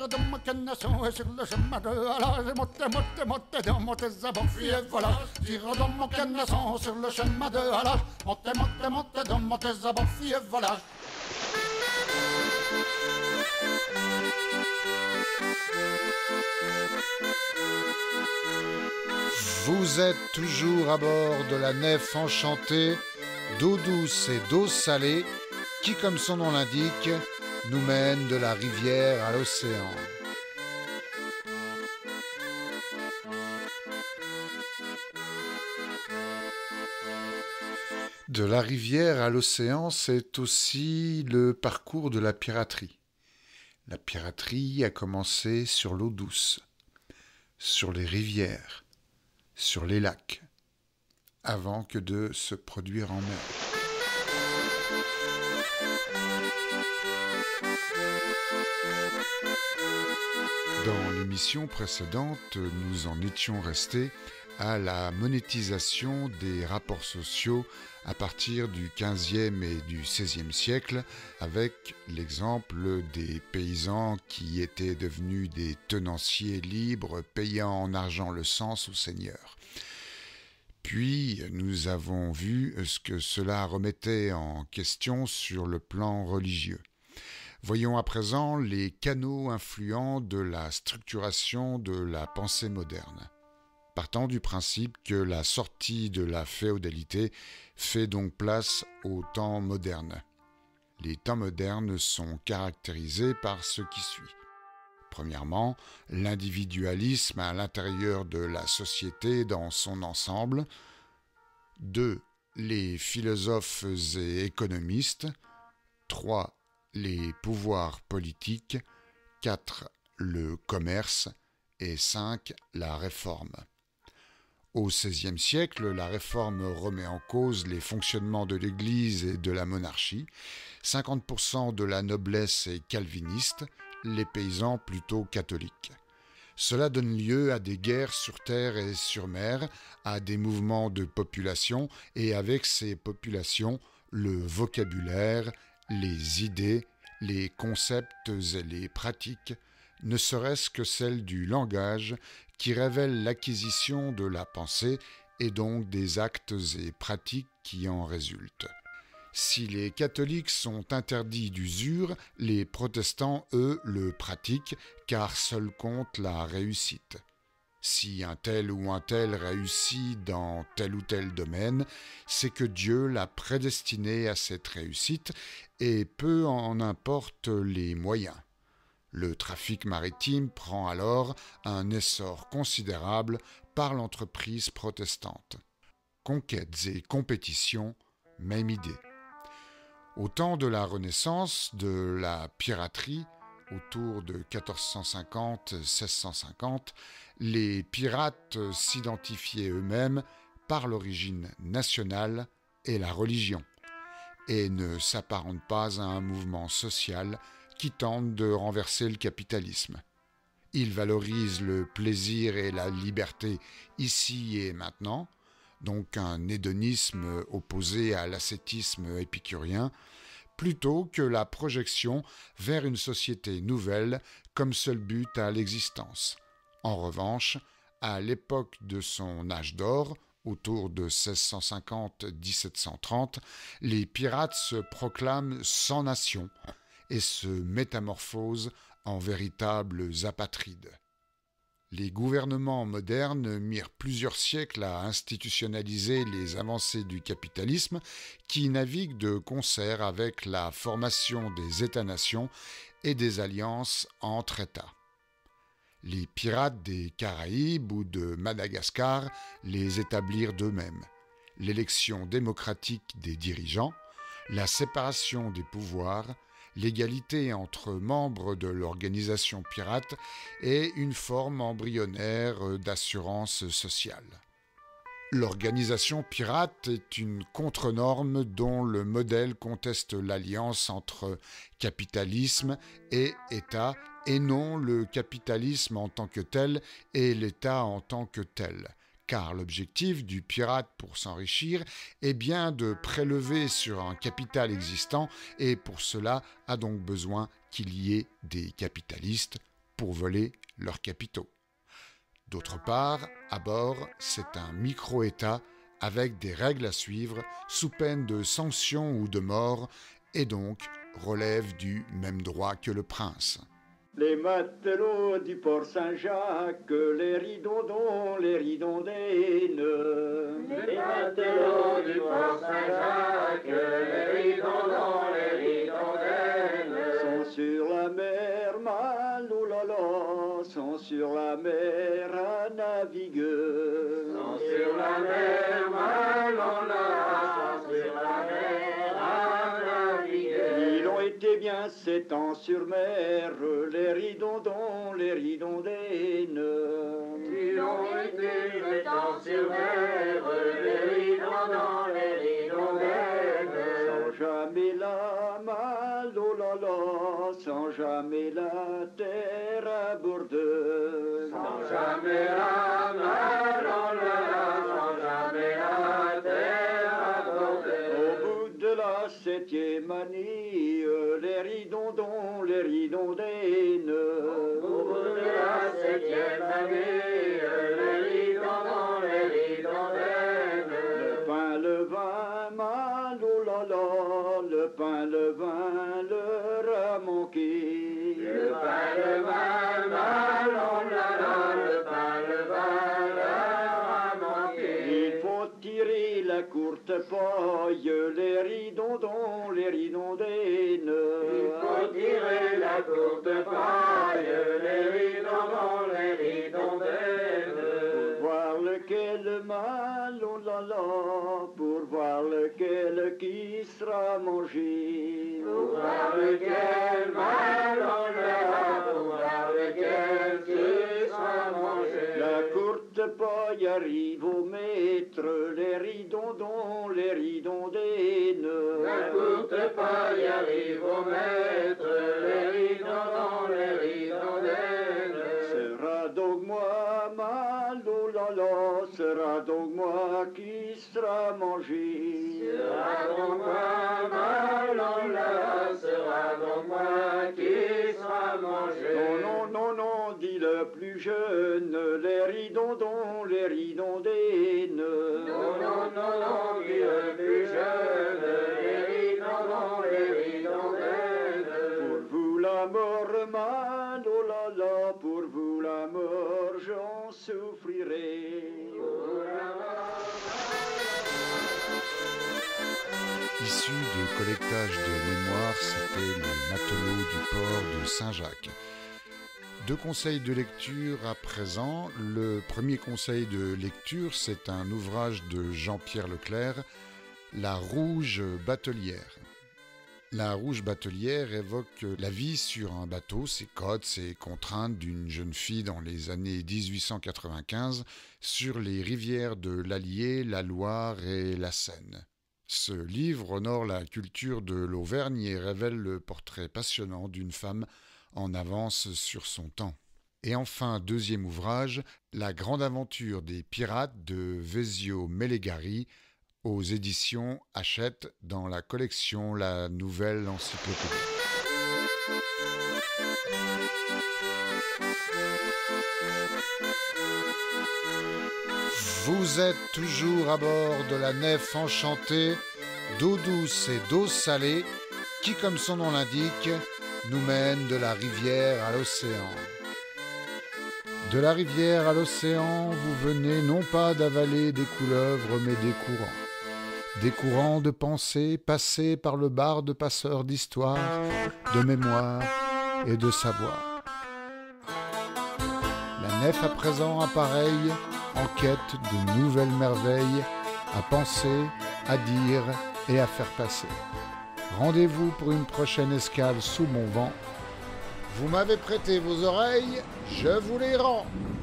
tire de ma canasson et sur le chemin de halage, montez dans montez à Bonfi et voilà. Tire dans mon canasson sur le chemin de halage, montez dans montez à Bonfi et voilà. Vous êtes toujours à bord de la nef enchantée, d'eau douce et d'eau salée, qui, comme son nom l'indique, nous mène de la rivière à l'océan. De la rivière à l'océan, c'est aussi le parcours de la piraterie. La piraterie a commencé sur l'eau douce, sur les rivières, sur les lacs, avant que de se produire en mer. Dans l'émission précédente, nous en étions restés à la monétisation des rapports sociaux à partir du XVe et du XVIe siècle, avec l'exemple des paysans qui étaient devenus des tenanciers libres payant en argent le cens au seigneur. Puis nous avons vu ce que cela remettait en question sur le plan religieux. Voyons à présent les canaux influents de la structuration de la pensée moderne. Partant du principe que la sortie de la féodalité fait donc place au temps moderne. Les temps modernes sont caractérisés par ce qui suit. Premièrement, l'individualisme à l'intérieur de la société dans son ensemble. 2. Les philosophes et économistes. 3. Les pouvoirs politiques. 4. Le commerce. Et 5. La réforme. Au XVIe siècle, la réforme remet en cause les fonctionnements de l'Église et de la monarchie. 50% de la noblesse est calviniste, les paysans plutôt catholiques. Cela donne lieu à des guerres sur terre et sur mer, à des mouvements de population et avec ces populations, le vocabulaire, les idées, les concepts et les pratiques, ne serait-ce que celle du langage qui révèle l'acquisition de la pensée et donc des actes et pratiques qui en résultent. Si les catholiques sont interdits d'usure, les protestants, eux, le pratiquent, car seul compte la réussite. Si un tel ou un tel réussit dans tel ou tel domaine, c'est que Dieu l'a prédestiné à cette réussite, et peu en importe les moyens. Le trafic maritime prend alors un essor considérable par l'entreprise protestante. Conquêtes et compétitions, même idée. Au temps de la Renaissance, de la piraterie, autour de 1450-1650, les pirates s'identifiaient eux-mêmes par l'origine nationale et la religion, et ne s'apparentent pas à un mouvement social qui tente de renverser le capitalisme. Ils valorisent le plaisir et la liberté ici et maintenant, donc un hédonisme opposé à l'ascétisme épicurien, plutôt que la projection vers une société nouvelle comme seul but à l'existence. En revanche, à l'époque de son âge d'or, autour de 1650-1730, les pirates se proclament sans nation et se métamorphosent en véritables apatrides. Les gouvernements modernes mirent plusieurs siècles à institutionnaliser les avancées du capitalisme qui naviguent de concert avec la formation des États-nations et des alliances entre États. Les pirates des Caraïbes ou de Madagascar les établirent d'eux-mêmes. L'élection démocratique des dirigeants, la séparation des pouvoirs, l'égalité entre membres de l'organisation pirate et une forme embryonnaire d'assurance sociale. L'organisation pirate est une contre-norme dont le modèle conteste l'alliance entre capitalisme et État et non le capitalisme en tant que tel et l'État en tant que tel. Car l'objectif du pirate pour s'enrichir est bien de prélever sur un capital existant et pour cela a donc besoin qu'il y ait des capitalistes pour voler leurs capitaux. D'autre part, à bord, c'est un micro-État avec des règles à suivre sous peine de sanctions ou de mort et donc relève du même droit que le prince. Les matelots du port Saint-Jacques, les ridondons, les ridondaines. Les matelots du port Saint-Jacques, les ridondons, les ridondaines. Sont sur la mer mal, oh là là, sont sur la mer à naviguer. Sont sur la mer mal, oh là là, sont sur la mer à naviguer. Ils ont été bien 7 ans sur mer, les ridondons, les ridondaines. Ils ont été 7 ans sur mer, les ridondons, les ridondaines. Sans jamais la mal, oh là là, sans jamais la terre aborder. Sans jamais la mal, oh là là, sans jamais la terre aborder. Au bout de la 7e année, les ridondons, les ridondaines. Au bout de la 7e année, les ridondons, les ridondaines. Le pain, le vin, mal, oh là là, le pain, le vin leur a manqué. Le pain, le vin, mal, oh là là, le pain, le vin leur a manqué. Il faut tirer la courte paille, les ridondons, les ridondaines. Il faut tirer la courte paille, les ridondons, les ridondaines. Pour voir lequel mal, oh là là, pour voir lequel qui sera mangé. Pour voir lequel mal, oh là là, pour voir lequel qui sera mangé. La courte paille arrive au maître, les ridondons, les ridondaines. La courte paille arrive au maître, les ridondons, les ridondaines. Sera donc moi mal, oh là là, sera donc moi qui sera mangé. Sera donc moi mal, oh là là, sera donc moi qui sera mangé. Non, non, non, non, dit le plus jeune, les ridondons, les ridondaines. Non, non, non, non, dit le plus jeune, les ridondons, les ridondaines. Pour vous la mort mal, oh là là, pour vous la mort j'en souffrirai. Issu de collectage de mémoire, c'était Les matelots du port de Saint-Jacques. 2 conseils de lecture à présent. Le premier conseil de lecture, c'est un ouvrage de Jean-Pierre Leclerc, La Rouge Batelière. La Rouge Batelière évoque la vie sur un bateau, ses codes, ses contraintes d'une jeune fille dans les années 1895 sur les rivières de l'Allier, la Loire et la Seine. Ce livre honore la culture de l'Auvergne et révèle le portrait passionnant d'une femme en avance sur son temps. Et enfin, deuxième ouvrage, La grande aventure des pirates de Vezio Melegari, aux éditions Hachette dans la collection La Nouvelle Encyclopédie. Vous êtes toujours à bord de la nef enchantée, d'eau douce et d'eau salée, qui, comme son nom l'indique, nous mène de la rivière à l'océan. De la rivière à l'océan, vous venez non pas d'avaler des couleuvres, mais des courants. Des courants de pensée passés par le barde passeur d'histoire, de mémoire et de savoir. La nef à présent appareille, en quête de nouvelles merveilles, à penser, à dire et à faire passer. Rendez-vous pour une prochaine escale sous mon vent. Vous m'avez prêté vos oreilles, je vous les rends.